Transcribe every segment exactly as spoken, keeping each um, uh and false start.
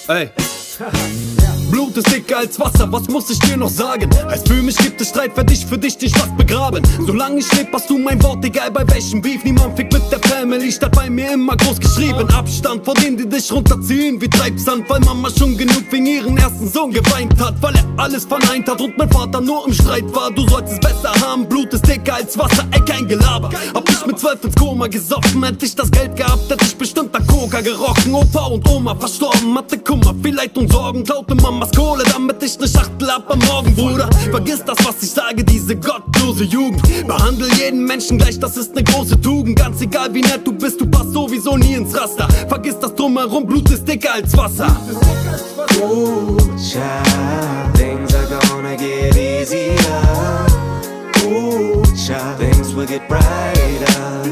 Ey. Blut ist dicker als Wasser, was muss ich dir noch sagen? Heißt für mich gibt es Streit, werde ich für dich den Schatz begraben. Solange ich leb, hast du mein Wort, egal bei welchem Beef. Niemand fickt mit der Family, statt bei mir immer groß geschrieben. Abstand vor denen, die dich runterziehen wie Treibsand, weil Mama schon genug wegen ihren ersten Sohn geweint hat, weil er alles verneint hat und mein Vater nur im Streit war. Du sollst es besser haben, Blut ist dicker als Wasser, ey, kein Gelaber. Hab ich mit zwölf ins Koma gesoffen, hätte ich das Geld gehabt, hätte ich bestimmt nach Coca gerochen. Opa und Oma verstorben, hatte Kummer, viel Leid und Sorgen, klaute Mamas Kohle, damit ich ne Schachtel ab am Morgen, Bruder. Vergiss das, was ich sage, diese gottlose Jugend. Behandle jeden Menschen gleich, das ist ne große Tugend. Ganz egal wie nett du bist, du passt sowieso nie ins Raster. Vergiss das drumherum, Blut ist dicker als Wasser. Ooh, child, things are gonna get easier. Ooh, child, things will get brighter.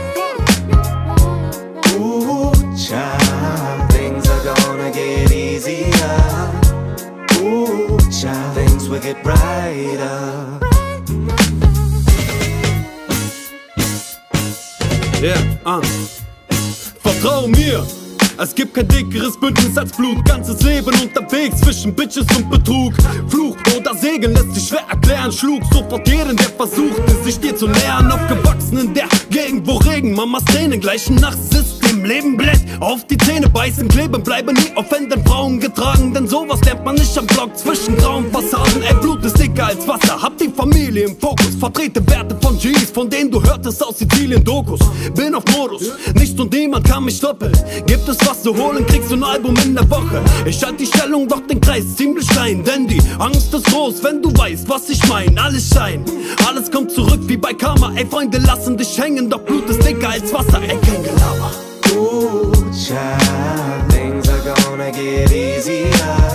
Ooh, child, things are gonna get easier. Ooh, child, things will get brighter. Yeah, uh. Vertrau mir, es gibt kein dickeres Bündnis als Blut. Ganzes Leben unterwegs zwischen Bitches und Betrug. Fluch oder Segen lässt sich schwer erklären. Schlug sofort jeden, der versuchte, sich dir zu nähern. Aufgewachsen in der Gegend, wo Regen Mamas Tränen gleichen Nachtsystem. Leben blätt, auf die Zähne beißen, kleben, bleiben nie auf Händen Frauen getragen. Denn sowas lernt man nicht am Block zwischen grauen Fassaden. Ey, Blut ist dicker als Wasser, hab die Familie im Fokus. Vertrete Werte von G's, von denen du hörtest aus Sizilien Dokus. Bin auf Modus, nichts und niemand kann mich stoppen. Gibt es was zu holen, kriegst du ein Album in der Woche. Ich halt die Stellung, doch den Kreis ziemlich klein. Denn die Angst ist groß, wenn du weißt, was ich mein. Alles Schein, alles kommt zurück wie bei Karma. Ey, Freunde lassen dich hängen, doch Blut ist dicker als Wasser. Ey, kein Gelaber. Ooh, child, things are gonna get easier.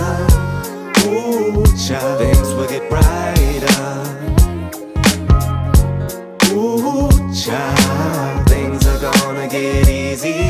Ooh, child, things will get brighter. Ooh, child, things are gonna get easier.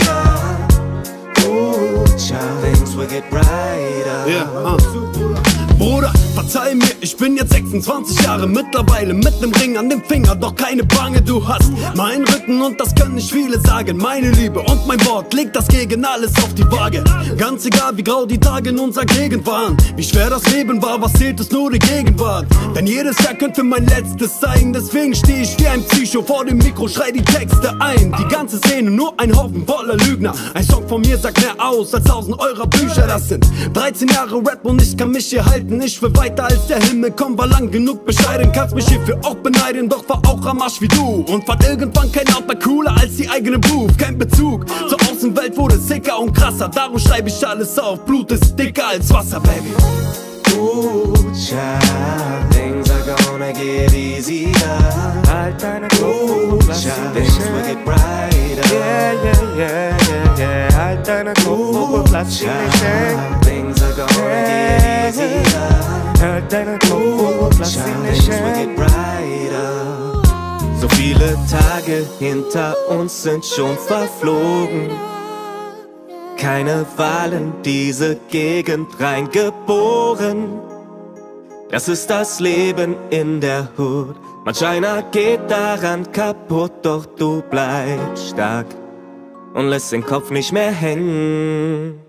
Ooh, child, things will get brighter. Yeah, uh. Bruder, verzeih mir, ich bin jetzt sechsundzwanzig Jahre mittlerweile mit nem Ring an dem Finger, doch keine Bange, du hast meinen Rücken und das können nicht viele sagen. Meine Liebe und mein Wort, leg das gegen alles auf die Waage. Ganz egal wie grau die Tage in unserer Gegend waren, wie schwer das Leben war, was zählt ist nur die Gegenwart. Denn jedes Jahr könnte mein letztes sein, deswegen steh ich wie ein Psycho vor dem Mikro, schrei die Texte ein. Die ganze Szene nur ein Haufen voller Lügner. Ein Song von mir sagt mehr aus als tausend eurer Bücher. Das sind dreizehn Jahre Rap und ich kann mich hier halten. Ich will weiter als der Himmel, komm, war lang genug bescheiden. Kannst mich hierfür auch beneiden, doch war auch am Arsch wie du. Und fand irgendwann kein Auto cooler als die eigene Booth. Kein Bezug zur Außenwelt wurde sicker und krasser. Darum schreibe ich alles auf, Blut ist dicker als Wasser, Baby. Ooh, child, things are gonna get easier. Halt deine Kopf, lass child, sie things dich will hängen. get brighter. Yeah, yeah, yeah, yeah, yeah. Halt deine Kopf, lass sie dich hängen. Child, things are gonna get easier. Halt deine Kopf, lass sie Child, dich things will get hängen. brighter. So viele Tage hinter uns sind schon verflogen. Keine Wahl in diese Gegend reingeboren. Das ist das Leben in der Hood. Manch einer geht daran kaputt, doch du bleibst stark und lässt den Kopf nicht mehr hängen.